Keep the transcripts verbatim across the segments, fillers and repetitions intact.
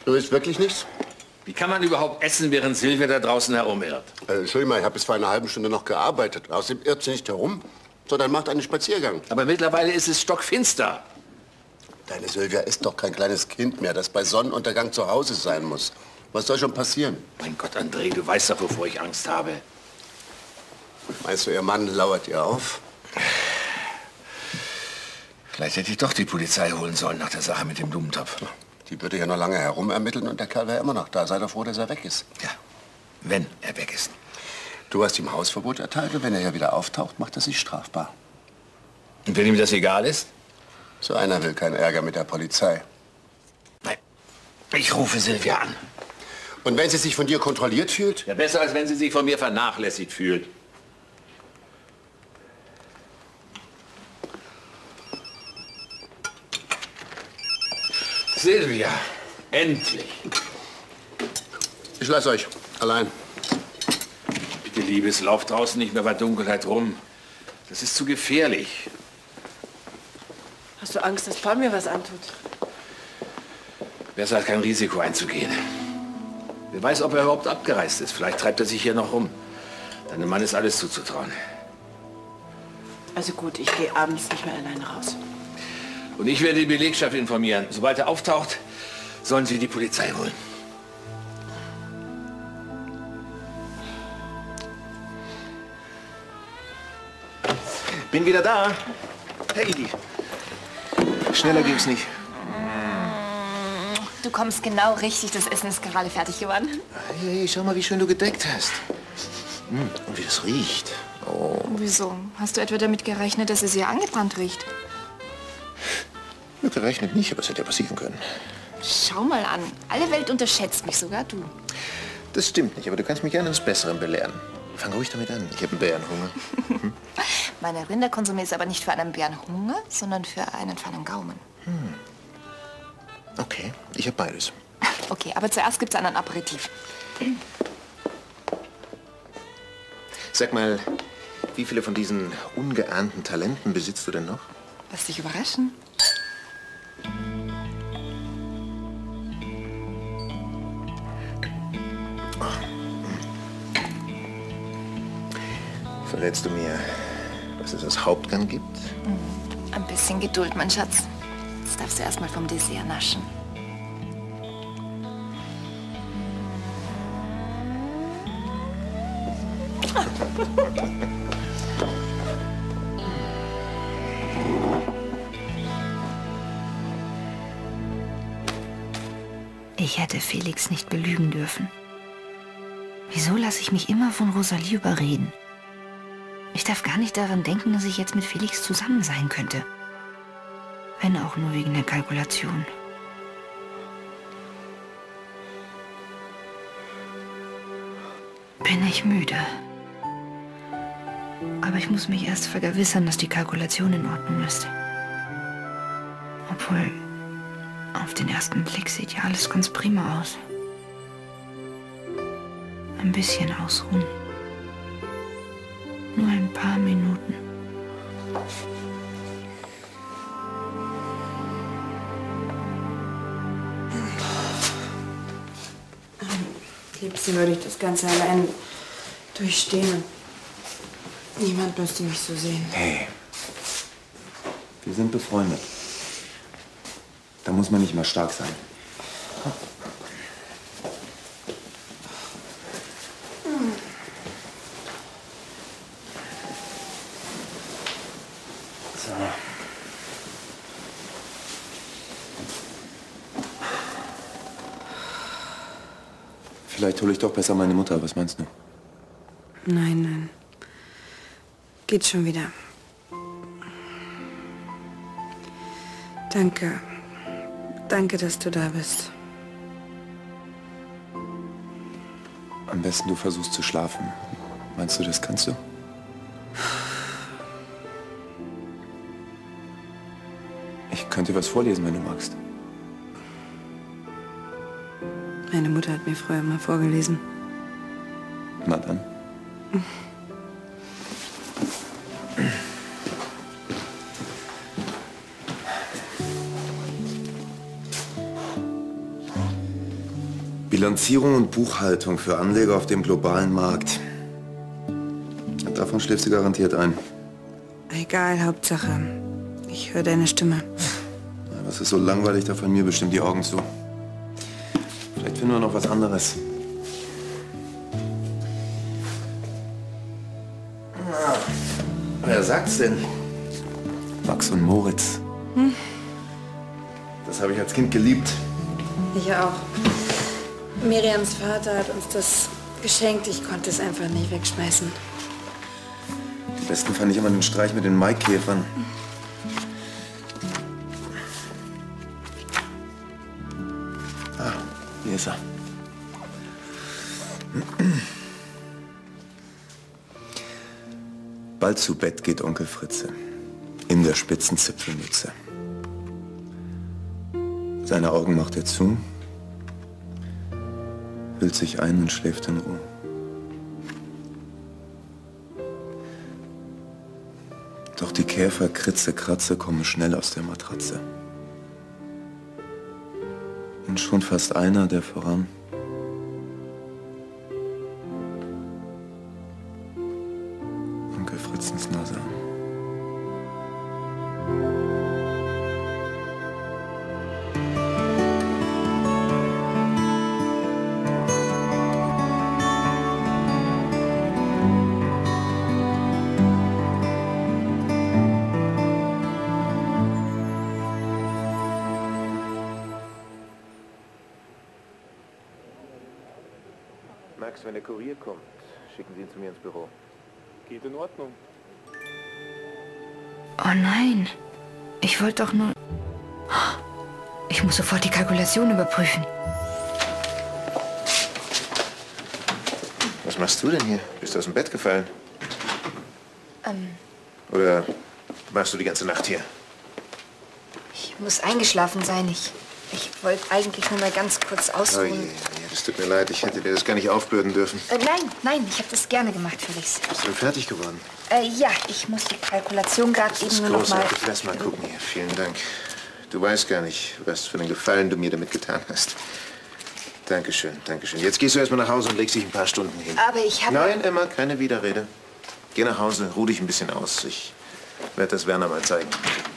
Du isst wirklich nichts? Wie kann man überhaupt essen, während Silvia da draußen herumirrt? Äh, Entschuldigung mal, ich habe bis vor einer halben Stunde noch gearbeitet. Außerdem irrt sie nicht herum, sondern macht einen Spaziergang. Aber mittlerweile ist es stockfinster. Deine Silvia ist doch kein kleines Kind mehr, das bei Sonnenuntergang zu Hause sein muss. Was soll schon passieren? Mein Gott, André, du weißt doch, wovor ich Angst habe. Meinst du, ihr Mann lauert ihr auf? Vielleicht hätte ich doch die Polizei holen sollen nach der Sache mit dem Blumentopf. Die würde ja noch lange herumermitteln und der Kerl wäre immer noch da. Sei doch froh, dass er weg ist. Ja, wenn er weg ist. Du hast ihm Hausverbot erteilt und wenn er ja wieder auftaucht, macht er sich strafbar. Und wenn ihm das egal ist? So einer will keinen Ärger mit der Polizei. Nein, ich rufe Silvia an. Und wenn sie sich von dir kontrolliert fühlt? Ja, besser, als wenn sie sich von mir vernachlässigt fühlt. Silvia, endlich. Ich lasse euch allein. Bitte, Liebes, lauf draußen nicht mehr bei Dunkelheit rum. Das ist zu gefährlich. Hast du Angst, dass Paul mir was antut? Besser hat kein Risiko einzugehen. Wer weiß, ob er überhaupt abgereist ist. Vielleicht treibt er sich hier noch rum. Deinem Mann ist alles zuzutrauen. Also gut, ich gehe abends nicht mehr alleine raus. Und ich werde die Belegschaft informieren. Sobald er auftaucht, sollen Sie die Polizei holen. Bin wieder da. Hey, schneller ging's nicht. Du kommst genau richtig, das Essen ist gerade fertig geworden. Hey, schau mal, wie schön du gedeckt hast. Hm, und wie das riecht. Oh. Wieso? Hast du etwa damit gerechnet, dass es hier angebrannt riecht? Ja, gerechnet nicht, aber es hätte ja passieren können. Schau mal an. Alle Welt unterschätzt mich, sogar du. Das stimmt nicht, aber du kannst mich gerne eines Besseren belehren. Fang ruhig damit an. Ich habe einen Bärenhunger. Hm? Meine Rinderkonsum ist aber nicht für einen Bärenhunger, sondern für einen feinen Gaumen. Hm. Okay, ich habe beides. Okay, aber zuerst gibt's einen Aperitif. Sag mal, wie viele von diesen ungeahnten Talenten besitzt du denn noch? Lass dich überraschen. Verrätst du mir, was es als Hauptgang gibt? Ein bisschen Geduld, mein Schatz. Jetzt darfst du erst mal vom Dessert naschen. Ich hätte Felix nicht belügen dürfen. Wieso lasse ich mich immer von Rosalie überreden? Ich darf gar nicht daran denken, dass ich jetzt mit Felix zusammen sein könnte. Wenn auch nur wegen der Kalkulation. Bin ich müde. Aber ich muss mich erst vergewissern, dass die Kalkulation in Ordnung ist. Obwohl, auf den ersten Blick sieht ja alles ganz prima aus. Ein bisschen ausruhen. Nur ein paar Minuten. Am liebsten würde ich das Ganze allein durchstehen. Niemand müsste mich so sehen. Hey, wir sind befreundet. Da muss man nicht immer stark sein. So. Vielleicht hole ich doch besser meine Mutter. Was meinst du? Nein, nein. Geht schon wieder. Danke. Danke, dass du da bist. Am besten du versuchst zu schlafen. Meinst du, das kannst du? Ich könnte dir was vorlesen, wenn du magst. Meine Mutter hat mir früher mal vorgelesen. Na dann. Bilanzierung und Buchhaltung für Anleger auf dem globalen Markt. Davon schläfst du garantiert ein. Egal, Hauptsache, ich höre deine Stimme. Was ist so langweilig, da von mir bestimmt die Augen zu. Vielleicht finden wir noch was anderes. Wer sagt's denn? Max und Moritz. Hm? Das habe ich als Kind geliebt. Ich auch. Miriams Vater hat uns das geschenkt. Ich konnte es einfach nicht wegschmeißen. Am besten fand ich immer den Streich mit den Maikäfern. Ah, hier ist er. Bald zu Bett geht Onkel Fritze. In der spitzen Zipfelmütze. Seine Augen macht er zu, hüllt sich ein und schläft in Ruhe. Doch die Käfer, Kritze, Kratze kommen schnell aus der Matratze. Und schon fast einer, der voran Onkel Fritzens Nase an. Max, wenn der Kurier kommt, schicken Sie ihn zu mir ins Büro. Geht in Ordnung. Oh nein, ich wollte doch nur... Ich muss sofort die Kalkulation überprüfen. Was machst du denn hier? Bist du aus dem Bett gefallen? Ähm, Oder warst du die ganze Nacht hier? ich muss eingeschlafen sein. Ich, ich wollte eigentlich nur mal ganz kurz Oh je, ausruhen. je, das tut mir leid. Ich hätte dir das gar nicht aufbürden dürfen. Äh, nein, nein, ich habe das gerne gemacht, Felix. Bist du denn fertig geworden? Äh, ja, ich muss die Kalkulation gerade Das eben ist nur noch mal... großartig. Lass mal gucken hier. Vielen Dank. Du weißt gar nicht, was für einen Gefallen du mir damit getan hast. Dankeschön, Dankeschön. Jetzt gehst du erstmal nach Hause und legst dich ein paar Stunden hin. Aber ich habe... Nein, Emma, keine Widerrede. Geh nach Hause, ruh dich ein bisschen aus. Ich werde das Werner mal zeigen.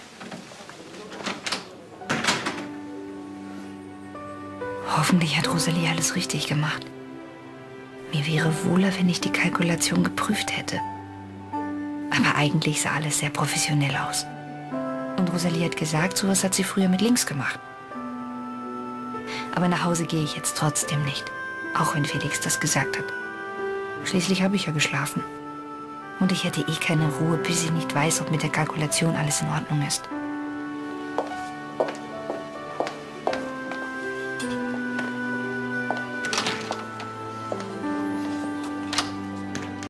Hoffentlich hat Rosalie alles richtig gemacht. Mir wäre wohler, wenn ich die Kalkulation geprüft hätte. Aber eigentlich sah alles sehr professionell aus. Und Rosalie hat gesagt, sowas hat sie früher mit links gemacht. Aber nach Hause gehe ich jetzt trotzdem nicht. Auch wenn Felix das gesagt hat. Schließlich habe ich ja geschlafen. Und ich hätte eh keine Ruhe, bis ich nicht weiß, ob mit der Kalkulation alles in Ordnung ist.